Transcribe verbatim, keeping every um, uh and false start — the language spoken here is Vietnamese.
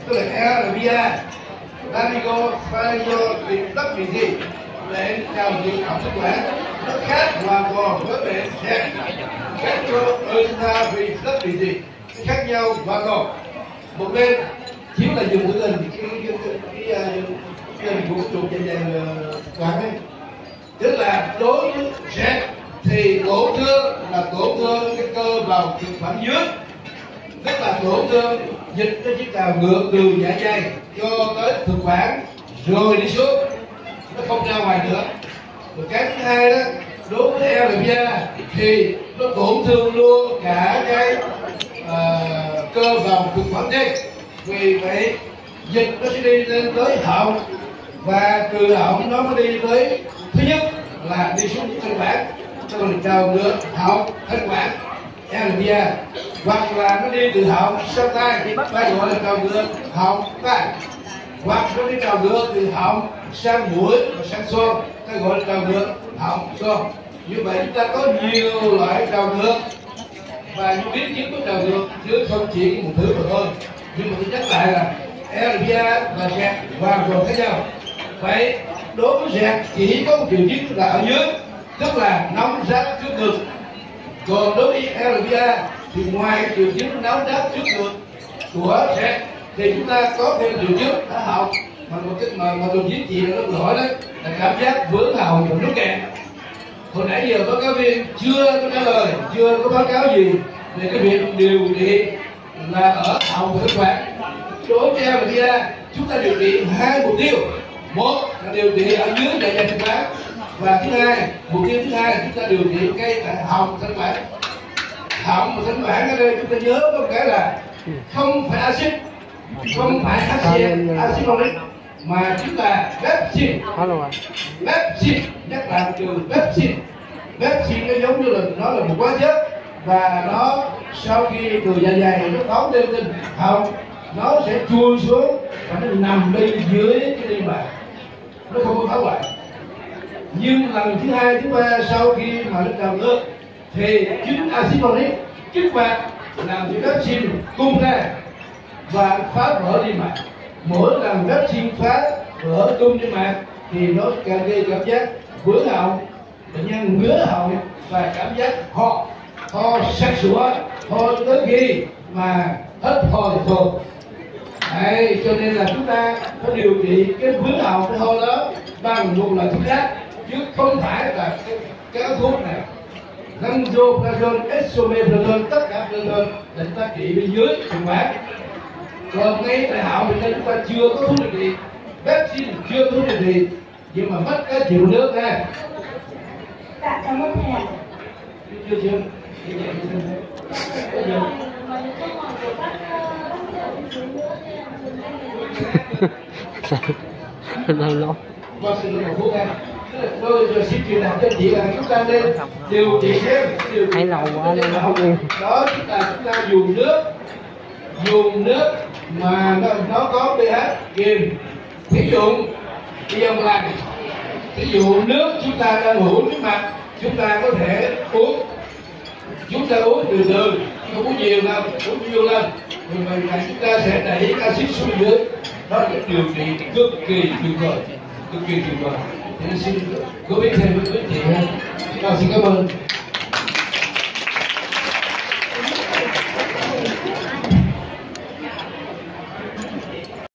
tức là Arabia, Lamigo, Fayo, rất vì gì để trao dưỡng học sức khỏe nó khác hoàn toàn với bệnh sẹt gastrointestinal rất vì gì khác nhau hoàn toàn. Một bên chiếu là dùng cái hình cái cái cái cái hình của chuột dày dày quạt ấy, tức là đối với sẹt thì tổn thương là tổn thương cái cơ bào thực quản dưới, tức là tổn thương dịch nó chỉ trào ngược từ dạ dày cho tới thực quản rồi đi xuống, nó không ra ngoài nữa. Rồi cái thứ hai đó, đối với Arabia thì nó tổn thương luôn cả cái uh, cơ bào thực quản trên, vì vậy dịch nó sẽ đi lên tới họng và từ họng nó mới đi tới, thứ nhất là đi xuống thanh quản, nó còn trào ngược họng thanh quản Arabia, hoặc là nó đi từ họng sang tai, ta gọi là trào ngược họng tai, hoặc nó đi trào ngược từ họng sang mũi và sang xoang, ta gọi là trào ngược họng xoang. Như vậy chúng ta có nhiều loại trào ngược và những biến chứng của trào ngược chứ không chỉ một thứ mà thôi. Nhưng mà tôi nhắc lại là Arabia và sẹt hoàn toàn khác nhau. Vậy đối với sẹt chỉ có một triệu chứng là ở dưới, tức là nóng rát trước ngực. Còn đối với Arabia thì ngoài triệu chứng nóng rát trước ngực của sẹt thì chúng ta có thêm triệu chứng ở họng, mà một cái mà mà đồng chí chị nó hỏi đấy là cảm giác vướng họng và nút kẹt. Hồi nãy giờ báo cáo viên chưa có trả lời, chưa có báo cáo gì về cái việc điều trị là ở họng và thực quản. Đối với Arabia chúng ta điều trị hai mục tiêu, một là điều trị ở dưới dạ dày thực quản, và thứ hai, mục tiêu thứ hai là chúng ta điều trị ngay tại họng thanh quản. Họng và thanh quản ở đây chúng ta nhớ có một cái là không phải axit, không phải axit axit folic, mà chúng ta pepsin. Pepsin, nhắc lại từ pepsin. Pepsin nó giống như là nó là một hóa chất, và nó sau khi từ dạ dày nó phóng lên trên họng, nó sẽ chui xuống và nó nằm bên dưới cái niêm mạc, nó không có phá hoại. Nhưng lần thứ hai thứ ba sau khi mà nó trào ngược thì chính axit folic kích hoạt làm cho pepsin cung ra và phá vỡ niêm mạc. Mỗi lần pepsin phá vỡ tung niêm mạc thì nó càng gây cảm giác vướng họng, bệnh nhân ngứa họng và cảm giác ho, ho sặc sụa, ho tới khi mà hết ho thì thôi. Đấy, cho nên là chúng ta phải điều trị cái vướng họng cái ho đó bằng một loại thuốc khác, chứ không phải là cái, cái thuốc này Lansoprazole, Esomeprazole, tất cả prazole để chúng ta trị bên dưới thực quản. Còn ngay tại họng thì chúng ta chưa có thuốc điều trị, vaccine chưa có thuốc điều trị, nhưng mà mất cái chịu nước ra. Dạ, cảm ơn thầy ạ. Chưa chưa. Lâu lâu. Bác sĩ một thuốc em. Tôi rồi xin truyền đạt cho chị là chúng ta nên điều trị thêm, điều trị lâu quá nên nó không yên. Đó chính là chúng ta dùng nước, dùng nước mà nó, nó có pH kiềm. Ví dụ bây giờ là ví dụ nước chúng ta đang uống nước mặt, chúng ta có thể uống, chúng ta uống từ từ, không uống nhiều đâu, uống nhiều lên, rồi mà chúng ta sẽ đẩy axit xuống dưới. Đó là điều trị cực kỳ tuyệt vời, cực kỳ tuyệt vời. Thì xin góp ý thêm với quý chị ha. Rồi, xin cảm ơn.